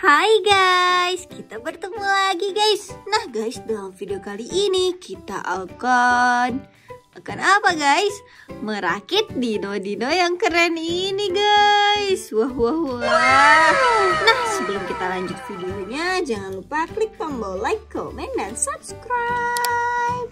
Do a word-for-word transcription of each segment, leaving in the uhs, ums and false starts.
Hai guys, kita bertemu lagi guys. Nah guys, dalam video kali ini kita akan Akan apa guys? Merakit dino-dino yang keren ini guys. Wah wah wah. Nah sebelum kita lanjut videonya, jangan lupa klik tombol like, comment, dan subscribe.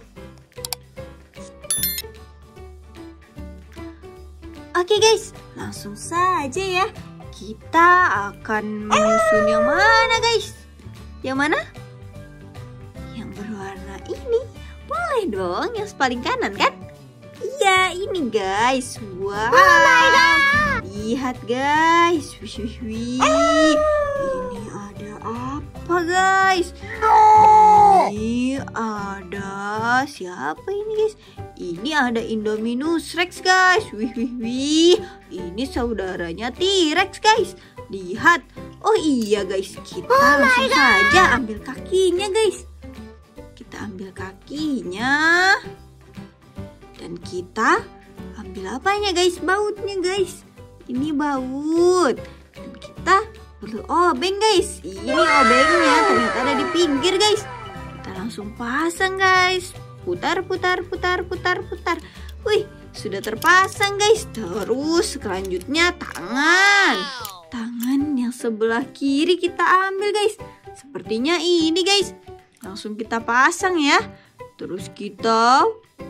Oke guys, langsung saja ya. Kita akan menyusun yang mana guys? Yang mana? Yang berwarna ini. Boleh dong, yang paling kanan kan? Iya, ini guys. Wow. Oh my God. Lihat guys. Wih, wih, wih. Ini ada apa guys? Ini ada siapa ini guys? Ini ada Indominus Rex guys. Wih, wih, wih. Ini saudaranya T-Rex guys. Lihat. Oh iya guys, kita oh langsung saja ambil kakinya guys. Kita ambil kakinya. Dan kita ambil apanya guys? Bautnya guys. Ini baut. Dan kita perlu obeng guys. Ini obengnya ternyata ada di pinggir guys. Kita langsung pasang guys. Putar, putar, putar, putar, putar. Wih, sudah terpasang guys. Terus selanjutnya tangan. Tangan yang sebelah kiri kita ambil guys. Sepertinya ini guys. Langsung kita pasang ya. Terus kita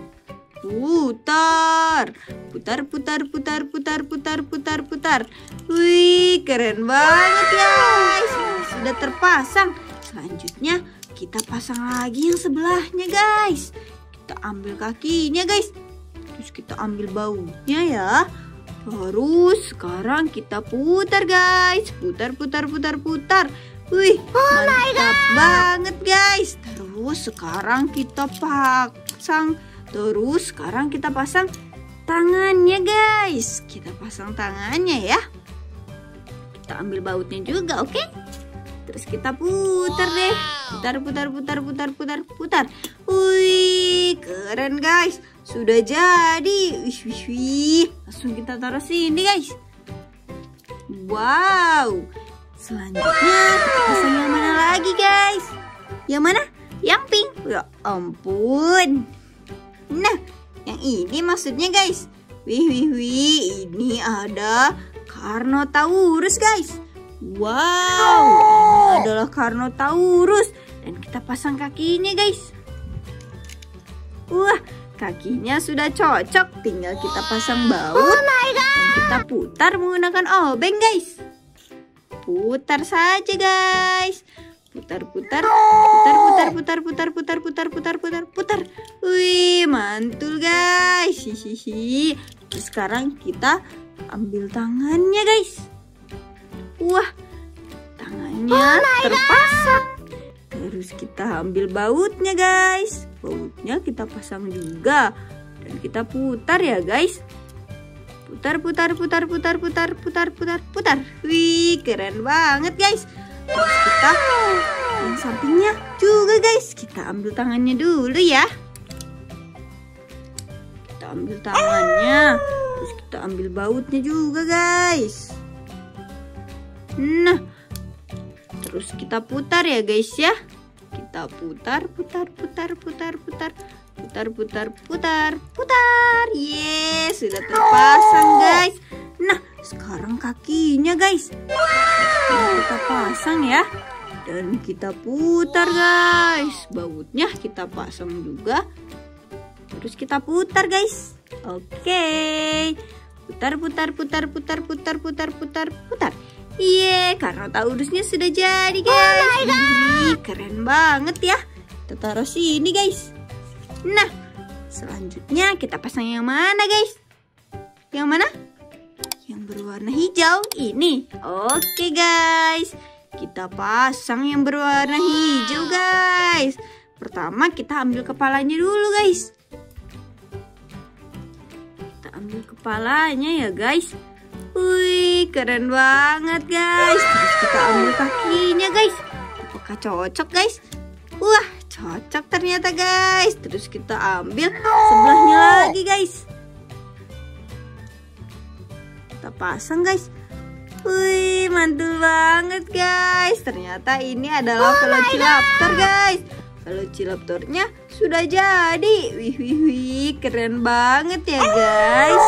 putar. Putar, putar, putar, putar, putar, putar, putar. Wih, keren banget guys. Sudah terpasang. Selanjutnya kita pasang lagi yang sebelahnya guys. Kita ambil kakinya guys. Terus kita ambil bautnya ya. Terus sekarang kita putar guys. Putar, putar, putar, putar. Wih, oh mantap banget guys. Terus sekarang kita pasang. Terus sekarang kita pasang tangannya guys. Kita pasang tangannya ya. Kita ambil bautnya juga, oke? Terus kita putar deh. Putar, putar, putar, putar, putar, putar. Wih, keren guys. Sudah jadi. Wih, wih, wih. Langsung kita taruh sini guys. Wow. Selanjutnya kita pasang yang mana lagi guys? Yang mana? Yang pink. Ya ampun. Nah, yang ini maksudnya guys. Wih, wih, wih. Ini ada Carnotaurus guys. Wow, ini adalah Carnotaurus. Dan kita pasang kakinya guys. Wah, kakinya sudah cocok. Tinggal kita pasang baut. Oh my God. Dan kita putar menggunakan obeng guys. Putar saja guys. Putar, putar, putar, putar, putar, putar, putar, putar, putar, putar, putar. Wih, mantul guys. Hihihi. Terus sekarang kita ambil tangannya guys. Wah, tangannya oh terpasang. Terus kita ambil bautnya guys. Bautnya kita pasang juga. Dan kita putar ya guys. Putar, putar, putar, putar, putar, putar, putar, putar. Wih, keren banget guys. Terus kita yang sampingnya juga guys. Kita ambil tangannya dulu ya. Kita ambil tangannya. Terus kita ambil bautnya juga guys. Nah, terus kita putar ya guys ya. Kita putar, putar, putar, putar, putar, putar, putar, putar, putar. Yes, sudah terpasang guys. Nah, sekarang kakinya guys. Nah, kita pasang ya. Dan kita putar guys. Bautnya kita pasang juga. Terus kita putar guys. Oke. Putar, putar, putar, putar, putar, putar, putar, putar. Iya, Carnotaurusnya sudah jadi guys. Oh Wih, keren banget ya. Kita taruh sini guys. Nah, selanjutnya kita pasang yang mana guys? Yang mana? Yang berwarna hijau ini. Oke guys, kita pasang yang berwarna hijau guys. Pertama kita ambil kepalanya dulu guys. Kita ambil kepalanya ya guys. Wih, keren banget guys. Terus kita ambil kakinya guys. Apakah cocok guys? Wah, cocok ternyata guys. Terus kita ambil sebelahnya lagi guys. Kita pasang guys. Wih, mantul banget guys. guys, ternyata ini adalah Velociraptor guys. Velociraptornya sudah jadi. Wih wih wih, keren banget ya guys.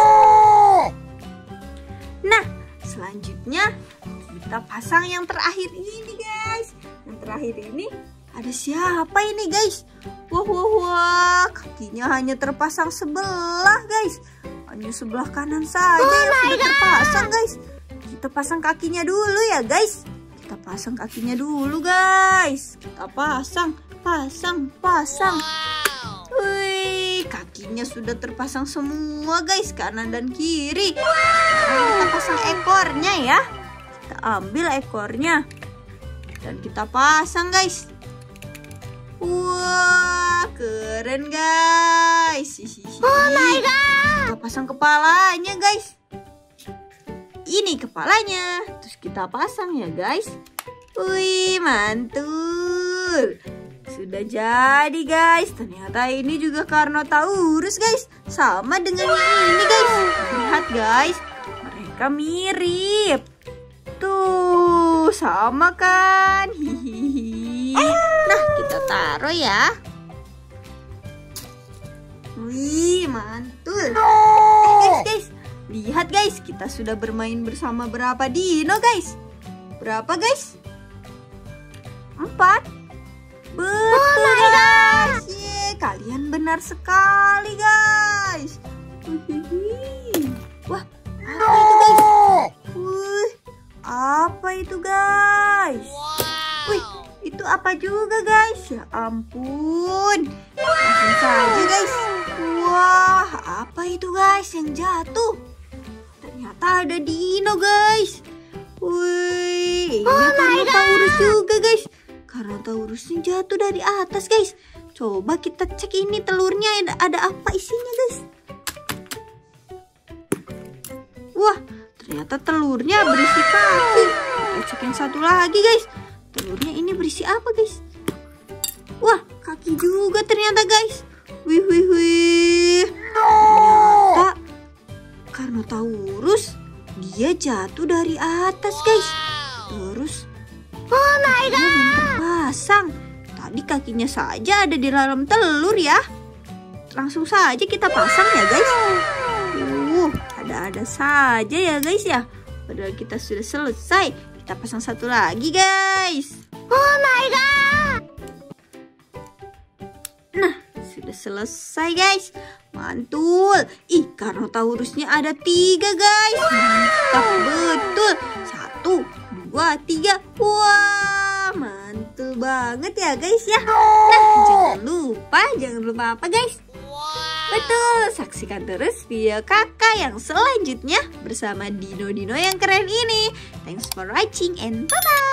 Nah, selanjutnya kita pasang yang terakhir ini guys. Yang terakhir ini ada siapa ini guys? Wah wah wah, kakinya hanya terpasang sebelah guys. Hanya sebelah kanan saja yang sudah terpasang guys. Kita pasang kakinya dulu ya guys. Kita pasang kakinya dulu guys. Kita pasang, pasang, pasang. Wih, kakinya sudah terpasang semua guys, kanan dan kiri. Kita pasang ekornya ya. Kita ambil ekornya dan kita pasang guys. Wah, keren guys. Oh my god. Kita pasang kepalanya guys. Ini kepalanya. Terus kita pasang ya guys. Wih, mantul. Sudah jadi guys. Ternyata ini juga Carnotaurus guys. Sama dengan ini guys. Lihat guys, mereka mirip. Tuh, sama kan? Hihihi. Nah, kita taruh ya. Wih, mantul. Eh guys, guys, lihat guys, kita sudah bermain bersama berapa dino guys? Berapa guys? Empat. Betul oh guys. Ye, kalian benar sekali guys. Hihihi. Wah, apa itu guys? Wih, apa itu guys? Wih, itu apa juga guys? Ya ampun. Langsung saja guys. Wah, apa itu guys yang jatuh? Ternyata ada dino guys. Wih, ini oh Carnotaurus juga guys. Carnotaurusnya jatuh dari atas guys. Coba kita cek ini telurnya ada, ada apa isinya guys. Wah, ternyata telurnya berisi kaki. Kita cek yang satu lagi guys. Telurnya ini berisi apa guys? Wah, kaki juga ternyata guys. Wih wih wih. Ternyata Carnotaurus dia jatuh dari atas guys. Terus oh my god, terpasang. Tadi kakinya saja ada di dalam telur ya. Langsung saja kita pasang ya guys. Uh, ada-ada saja ya guys ya. Padahal kita sudah selesai. Kita pasang satu lagi guys. Oh my god. Nah, sudah selesai guys. Mantul. Ih, Carnotaurusnya ada tiga guys. Mantap betul. Satu, dua, tiga. Wah, mantul banget ya guys ya. Nah, jangan lupa, jangan lupa apa guys? Betul, saksikan terus video kakak yang selanjutnya bersama dino-dino yang keren ini. Thanks for watching and bye-bye.